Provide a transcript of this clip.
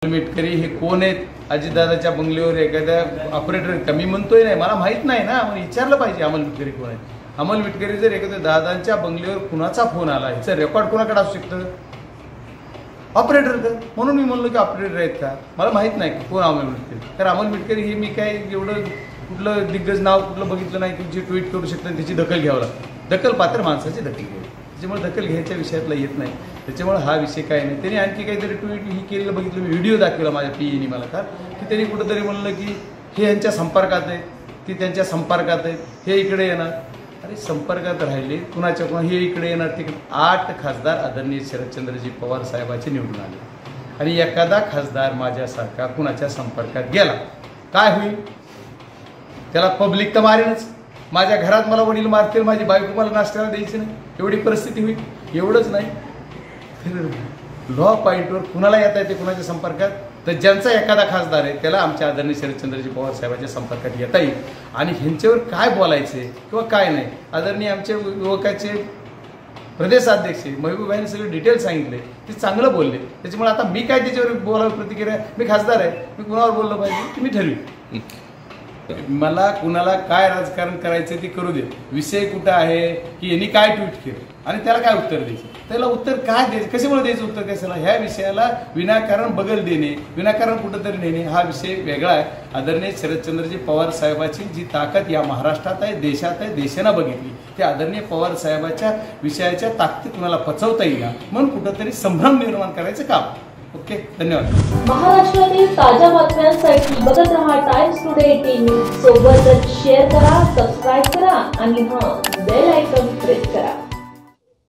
मेटकरी हे कोण आहेत? अजितदादाच्या बंगल्यावर एखाद्या ऑपरेटर का? मी म्हणतोय नाही, मला माहित नाही ना, मग विचारलं पाहिजे अमोल मेटकरी कोण आहेत. अमोल मेटकरी जर एखाद्या दादांच्या बंगल्यावर कुणाचा फोन आला ह्याचं रेकॉर्ड कोणाकडे असू शकतं? ऑपरेटर का? म्हणून मी म्हणलो की ऑपरेटर आहेत का, मला माहित नाही कोण अमोल मेटकरी. तर अमोल मेटकरी हे मी काय एवढं कुठलं दिग्गज नाव कुठलं बघितलं नाही की जे ट्विट करू शकतं आणि त्याची दखल घ्यावं लागतं. दखल पात्र माणसाची दखल घ्यावी, त्याच्यामुळे दखल घ्यायच्या विषयातला येत नाही. त्याच्यामुळे हा विषय काय नाही. त्यांनी आणखी काहीतरी ट्विट ही केलेलं बघितलं, मी व्हिडिओ दाखवला माझ्या पीईनी मला का, की त्यांनी कुठंतरी म्हणलं की हे यांच्या संपर्कात आहेत, ती त्यांच्या संपर्कात आहेत, हे इकडे येणार. अरे संपर्कात राहिले कुणाच्या कुणा, हे इकडे येणार तिकडे. 8 खासदार आदरणीय शरदचंद्रजी पवार साहेबांचे निवडून आले आणि एखादा खासदार माझ्यासारखा कुणाच्या संपर्कात गेला काय होईल? त्याला पब्लिक तर मारेनच. माझ्या घरात मला वडील मारतील, माझी बायको मला नाश्त्याला द्यायची नाही, एवढी परिस्थिती होईल. एवढंच नाही, लॉ पॉईंटवर कुणाला येता येते कुणाच्या संपर्कात? तर ज्यांचा एखादा खासदार आहे त्याला आमच्या आदरणीय शरदचंद्रजी पवार साहेबांच्या संपर्कात येता येईल. आणि ह्यांच्यावर काय बोलायचे किंवा काय नाही, आदरणीय आमचे युवकाचे प्रदेशाध्यक्ष महबूबाईंनी सगळे डिटेल सांगितले, ते चांगलं बोलले. त्याच्यामुळे आता मी काय त्याच्यावर बोलावं प्रतिक्रिया? मी खासदार आहे, मी कुणावर बोललं पाहिजे ते मी ठरवी. मला कुणाला काय राजकारण करायचं ते करू दे. विषय कुठं आहे की यांनी काय ट्विट केलं आणि त्याला काय उत्तर द्यायचं, त्याला उत्तर काय द्यायचं, कशामुळे द्यायचं उत्तर कशाला? ह्या विषयाला विनाकारण बगल देणे, विनाकारण कुठंतरी नेणे हा विषय वेगळा आहे. आदरणीय शरदचंद्रजी पवार साहेबांची जी ताकद या महाराष्ट्रात आहे, देशात आहे, देशानं बघितली, ते आदरणीय पवार साहेबांच्या विषयाच्या ताकद कुणाला पचवता येईल म्हणून कुठंतरी संभ्रम निर्माण करायचं काम. ओके, धन्यवाद. महाराष्ट्रातील ताज्या बातम्यांसाठी बघत रहा टाइम्स टुडे 18 न्यूज. सोबतच शेअर करा, सबस्क्राईब करा आणि बेल आयकॉन प्रेस करा.